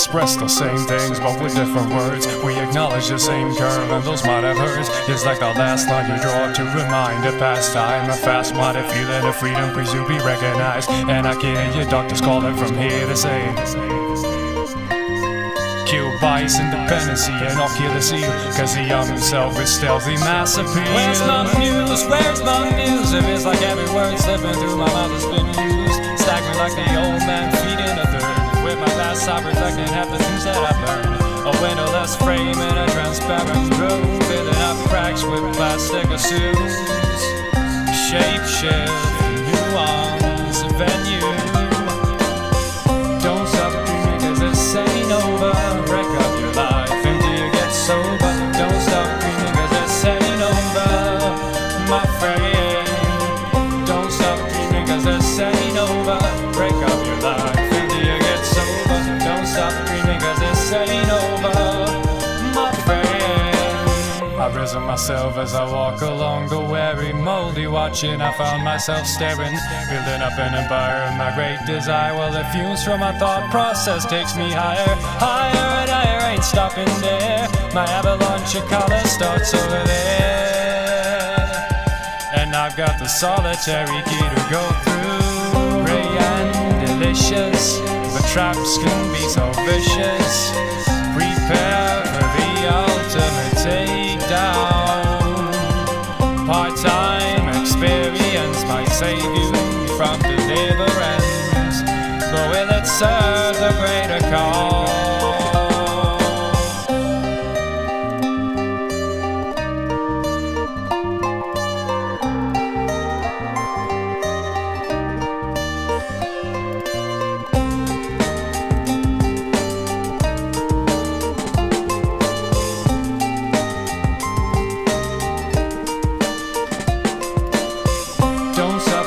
express the same things, but with different words. We acknowledge the same curve, and those might have hurts. It's like the last line you draw to remind a past time. A fast-minded feeling of freedom, please you be recognized. And I can hear your doctors calling from here to say, kill bias, independency, and I'll kill the seal, cause the young himself is stealthy mass appeal. Where's my muse? Where's my muse? It feels like every word slipping through my mouth has been used. Staggering like the old man feeding a third. With my past I reflecting half the things that I've learned. A windowless frame in a transparent room, filling up cracks with plastic assumes. Shape shift, nuance, venue. Don't stop dreaming cause this ain't over. Wreck up your life until you get sober. Don't stop dreaming cause this ain't over, my friend. Don't stop dreaming cause this ain't over. Break up your life until you get sober. Don't stop dreaming cause this ain't over, my friend. I've risen myself as I walk along the weary, moldy watching. I found myself staring, building up an empire of my great desire. Well, the fumes from my thought process takes me higher, higher and higher. Ain't stopping there. My avalanche of color starts over there, and I've got the solitary key to go through. Ray and delicious, but traps can be so vicious. Prepare for the ultimate takedown. Part-time experience might save you from deliverance, but will it serve the greater cause? Don't stop